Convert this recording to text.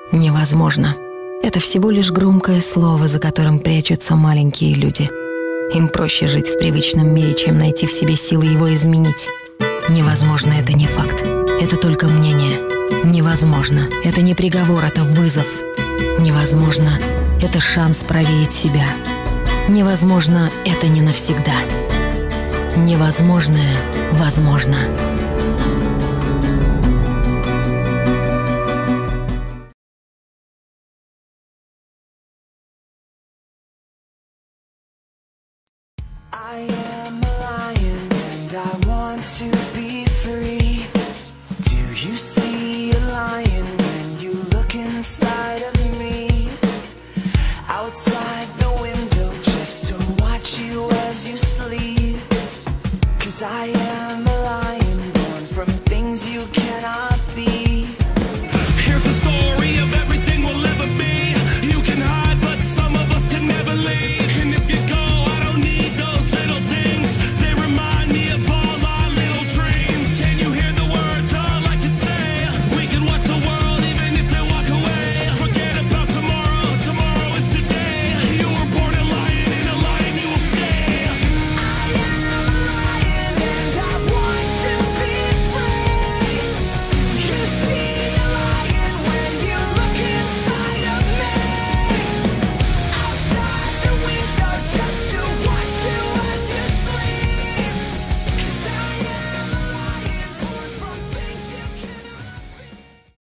Невозможно. Это всего лишь громкое слово, за которым прячутся маленькие люди. Им проще жить в привычном мире, чем найти в себе силы его изменить. Невозможно — это не факт. Это только мнение. Невозможно — это не приговор, это вызов. Невозможно — это шанс проверить себя. Невозможно — это не навсегда. Невозможное возможно. I